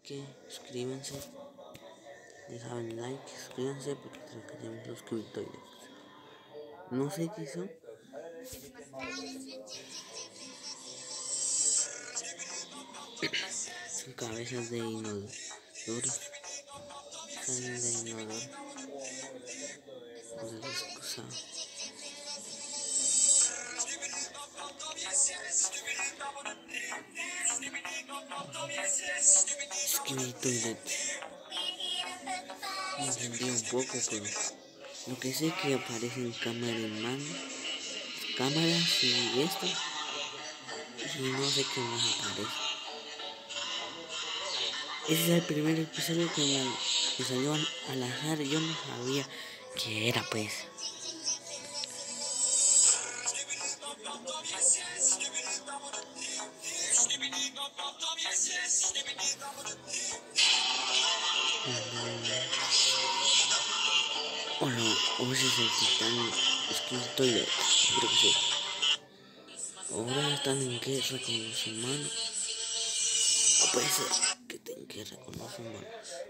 que suscríbanse, dejaban like, suscríbanse porque tenemos los criptoides. No sé qué son. Son cabezas de inodoro. Salen de inodoro. O del excusado. Skibidi me entendí un poco, pero lo que sé es que aparecen cámaras en mano, cámaras y esto, y no sé qué más aparece. Ese es el primer episodio que salió al azar, yo no sabía qué era, pues. O ese es el titán Skibidi, creo que sí. Ahora están en guerra con los humanos. O puede ser que estén en guerra con los humanos.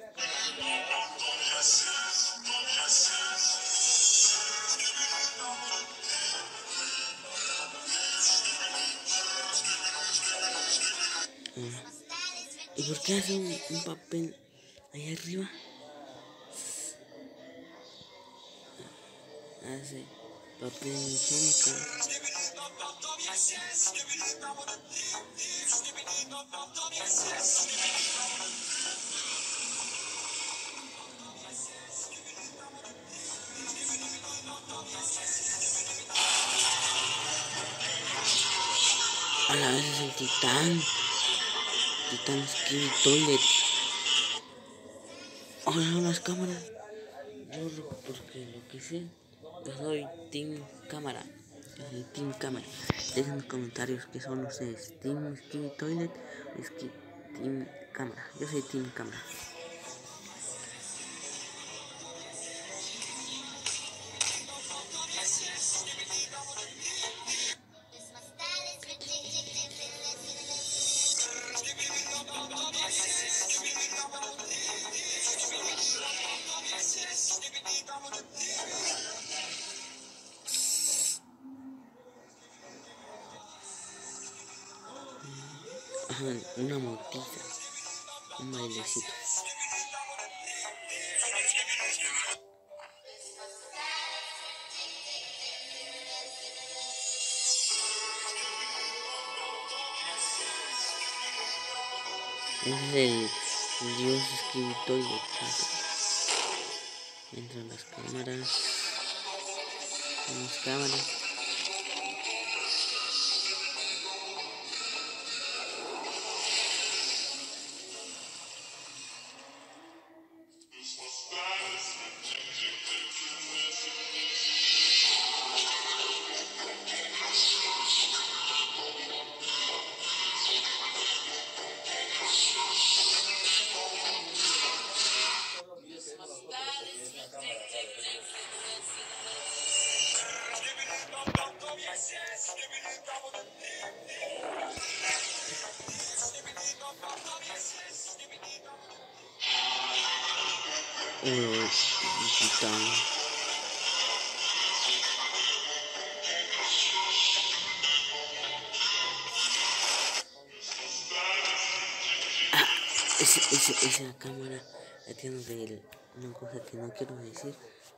¿Y por qué hace un papel ahí arriba? Hace papel higiénico. A la vez es el titán Skibidi. Ahora son las cámaras. Porque lo que sé, yo soy Team Cámara. Dejen en los comentarios qué son ustedes, Team Skibidi o Team Cámara. Yo soy Team Cámara. Una motita, un bailecito. Ese es el dios Skibidi. Entran las cámaras. Las cámaras. Titán. Esa cámara la tiene de una cosa que no quiero decir.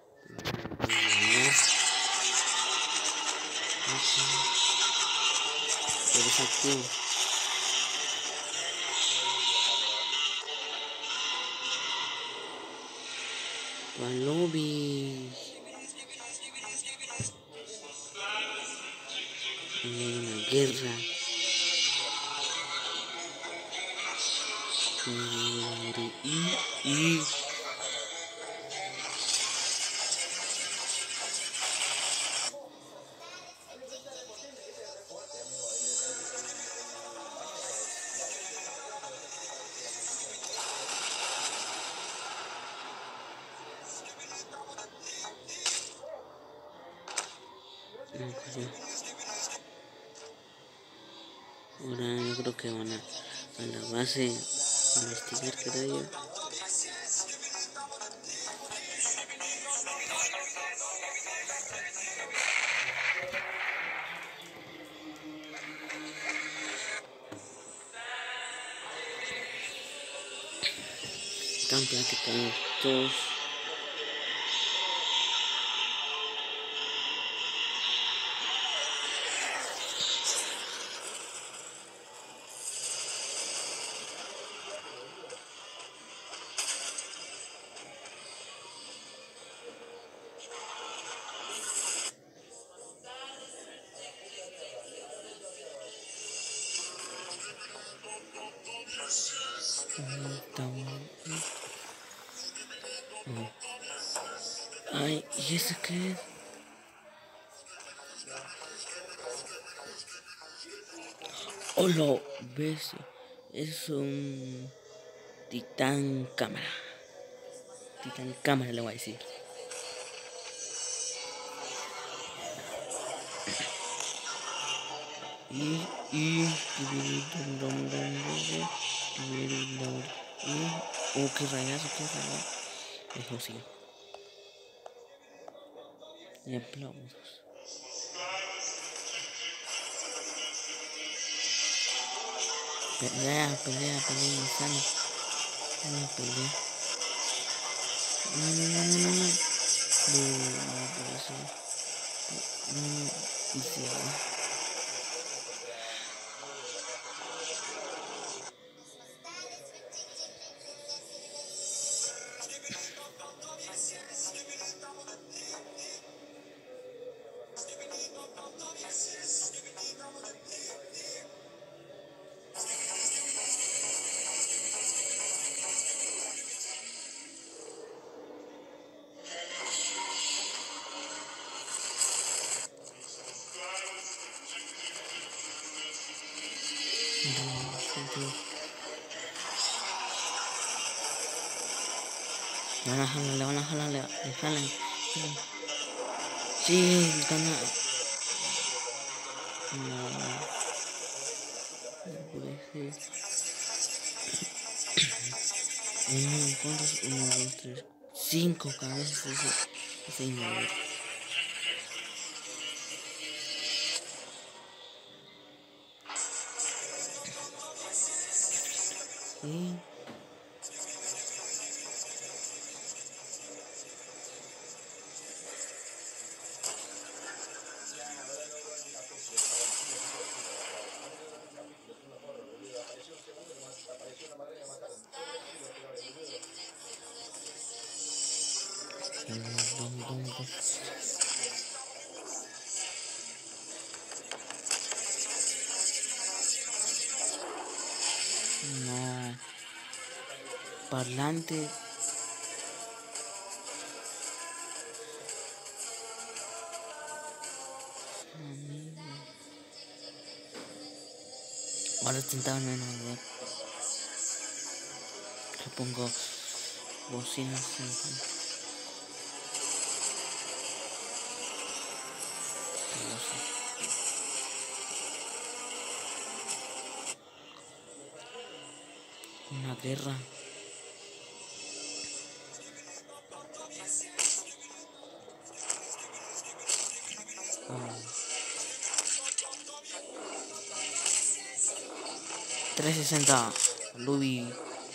Pero es activo. Al lobby. Hay una guerra. Ahora yo creo que van a la base investigar qué raya. Están platicando todos. Ay, ¿y eso qué es? Oh, lo ves. Es un titán cámara. Titán cámara le voy a decir. Qué rayazo, qué rayazo. Eso sí. Y aplausos. Pelea insana. Una pelea. No. No puede ser. No, y se va. Le van a jalar, le jalan. Sí, gana. No puede ser. ¿Cuántos? 1, 2, 3, 5 cabezas. Ese inmaduro. Sí. No. Parlante. Ahora intentaban menos. Le pongo bocinas. Una guerra. Oh. 360 Luby.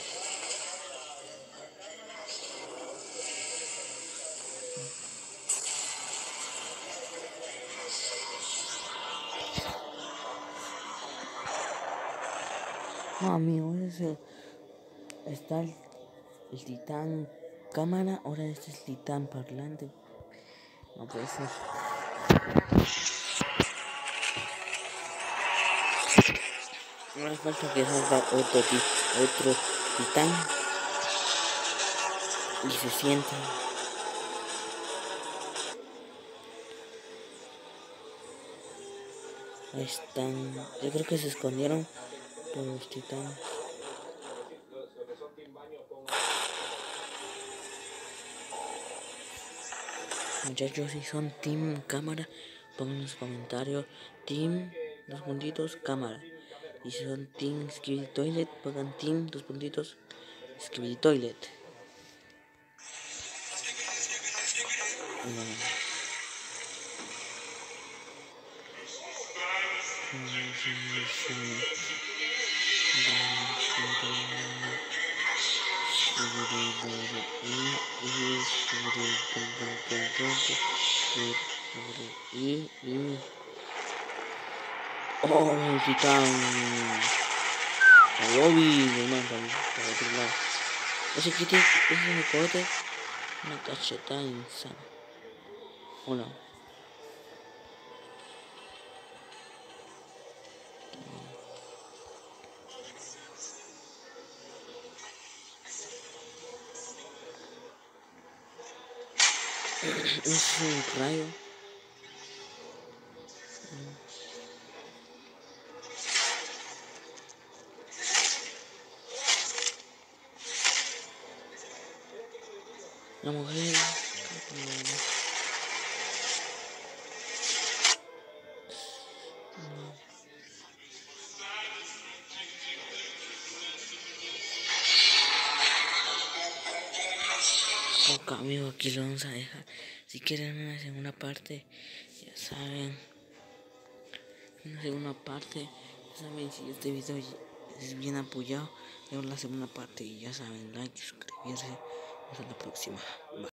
No, amigos, ese está el titán cámara, ahora este es titán parlante. No puede ser. Ahora falta que salga otro titán y se sienta. Ahí están. Yo creo que se escondieron todos los titanes. Muchachos, si son team cámara, pongan en los comentarios team 2 puntitos cámara. Y si son Team Skibidi Toilet, pongan Team, 2 puntitos, Skibidi Toilet. Oh, el titán. A Bobby, le mandan para otro lado. Ese kit es un cohete, una cachetada insana. Hola. Es un rayo. La mujer. Ok, amigos, aquí lo vamos a dejar. Si quieren una segunda parte, ya saben. Una segunda parte, ya saben, si este video es bien apoyado, vemos la segunda parte y ya saben, like, suscribirse. Hasta la próxima. Bye.